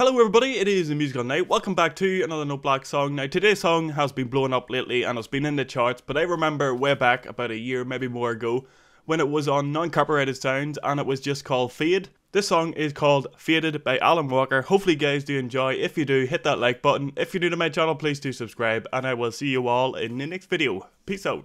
Hello everybody, it is the Musical Night. Welcome back to another Noteblock song. Now today's song has been blowing up lately and it's been in the charts, but I remember way back about a year, maybe more ago, when it was on non-copyrighted sounds and it was just called Fade. This song is called Faded by Alan Walker. Hopefully you guys do enjoy. If you do, hit that like button. If you're new to my channel, please do subscribe and I will see you all in the next video. Peace out.